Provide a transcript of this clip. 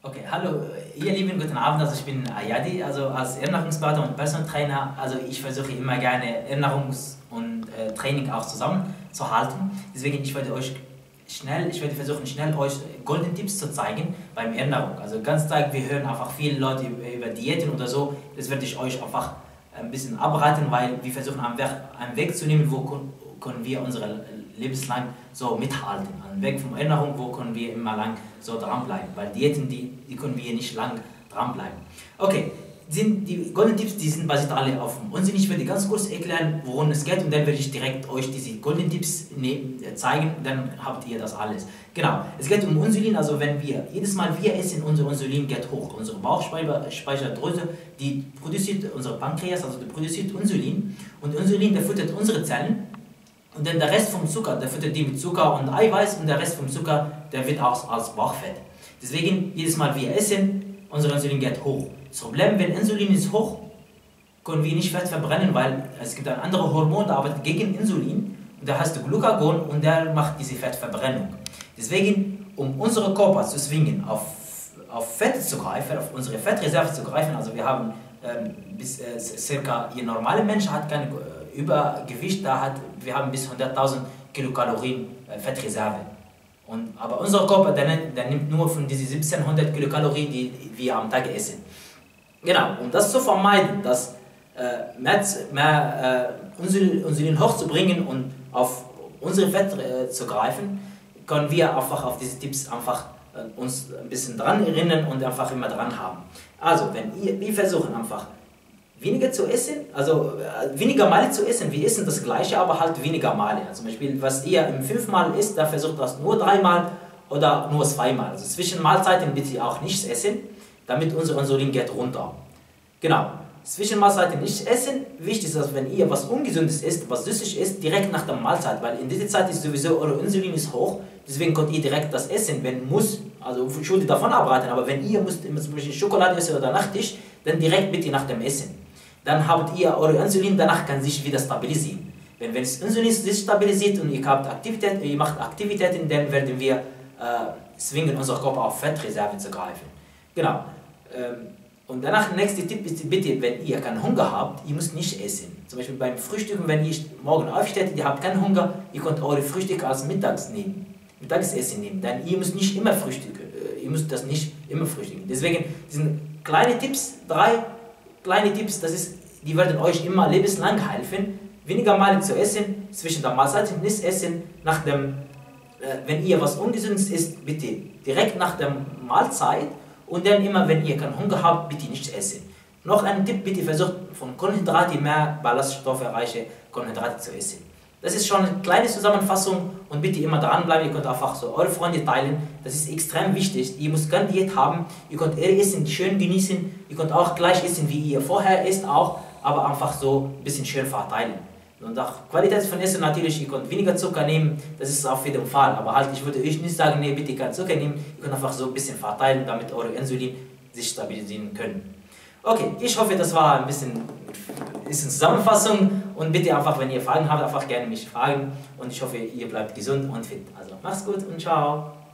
Okay, hallo, ihr Lieben, guten Abend. Also ich bin Ayadi, also als Ernährungsberater und Personal Trainer. Also ich versuche immer gerne Ernährungs- und Training auch zusammenzuhalten. Deswegen ich werde versuchen schnell euch Golden Tipps zu zeigen beim Ernährung. Also ganz Tag, wir hören einfach viele Leute über Diäten oder so. Das werde ich euch einfach ein bisschen abraten, weil wir versuchen einen Weg zu nehmen, wo können wir unsere lebenslang so mithalten. Einen Weg von Ernährung, wo können wir immer lang so dranbleiben. Weil Diäten, die können wir nicht lang dranbleiben. Okay, die Golden Tipps, die sind basiert alle auf Unsinn. Ich werde ganz kurz erklären, worum es geht und dann werde ich direkt euch diese Golden Tipps zeigen, dann habt ihr das alles. Genau, es geht um Insulin, also wenn jedes Mal wir essen, unser Insulin geht hoch. Unsere Bauchspeicheldrüse, die produziert, unsere Pankreas, also die produziert Insulin und Insulin, der füttert unsere Zellen und dann der Rest vom Zucker, der füttert die mit Zucker und Eiweiß und der Rest vom Zucker, der wird auch als Bauchfett. Deswegen, jedes Mal wir essen, unser Insulin geht hoch. Das Problem, wenn Insulin ist hoch, können wir nicht Fett verbrennen, weil es gibt ein anderes Hormon, das arbeitet gegen Insulin und der heißt Glucagon und der macht diese Fettverbrennung. Deswegen, um unseren Körper zu zwingen, auf Fett zu greifen, auf unsere Fettreserve zu greifen, also wir haben circa, ihr normaler Mensch hat kein Übergewicht, wir haben bis 100.000 Kilokalorien Fettreserve. Aber unser Körper, der nimmt nur von diesen 1700 Kilokalorien, die wir am Tag essen. Genau, um das zu vermeiden, dass mehr Insulin hochzubringen und auf unsere Fett zu greifen, können wir einfach auf diese Tipps uns ein bisschen dran erinnern und einfach immer dran haben. Also, wir versuchen einfach weniger zu essen, also weniger Male zu essen. Wir essen das Gleiche, aber halt weniger Male. Also zum Beispiel, was ihr im 5-mal isst, da versucht das nur 3-mal oder nur 2-mal. Also zwischen Mahlzeiten bitte auch nichts essen, damit unser Insulin geht runter. Genau. Zwischen Mahlzeiten nicht essen. Wichtig ist, dass wenn ihr was Ungesundes isst, was süßig ist, direkt nach der Mahlzeit, weil in dieser Zeit ist sowieso eure Insulin ist hoch, deswegen könnt ihr direkt das essen, wenn muss, also ich würde davon abraten, aber wenn ihr müsst zum Beispiel Schokolade essen oder Nachtisch, dann direkt bitte nach dem Essen. Dann habt ihr eure Insulin, danach kann sich wieder stabilisieren. Wenn das Insulin sich stabilisiert und ihr macht Aktivitäten, dann werden wir zwingen, unser Körper auf Fettreserve zu greifen. Genau. Und danach, der nächste Tipp ist bitte, wenn ihr keinen Hunger habt, ihr müsst nicht essen. Zum Beispiel beim Frühstücken, wenn ihr morgen aufsteht, ihr habt keinen Hunger, ihr könnt eure Frühstück als Mittagessen nehmen. Denn ihr müsst nicht immer frühstücken, ihr müsst das nicht immer frühstücken. Deswegen sind kleine Tipps, 3 kleine Tipps, die werden euch immer lebenslang helfen, weniger Male zu essen, zwischen der Mahlzeit nicht essen, wenn ihr was Ungesundes isst, bitte direkt nach der Mahlzeit und dann immer, wenn ihr keinen Hunger habt, bitte nicht essen. Noch ein Tipp, bitte versucht von Kohlenhydrate mehr ballaststoffreiche Kohlenhydrate zu essen. Das ist schon eine kleine Zusammenfassung und bitte immer dranbleiben, ihr könnt einfach so eure Freunde teilen, das ist extrem wichtig, ihr müsst keine Diät haben, ihr könnt euer Essen schön genießen, ihr könnt auch gleich essen, wie ihr vorher isst auch, aber einfach so ein bisschen schön verteilen. Und auch Qualität von Essen natürlich, ihr könnt weniger Zucker nehmen, das ist auf jeden Fall, aber halt, ich würde euch nicht sagen, nee, bitte kein Zucker nehmen, ihr könnt einfach so ein bisschen verteilen, damit eure Insulin sich stabilisieren können. Okay, ich hoffe, das war ein bisschen Zusammenfassung und bitte einfach, wenn ihr Fragen habt, einfach gerne mich fragen und ich hoffe, ihr bleibt gesund und fit. Also macht's gut und ciao!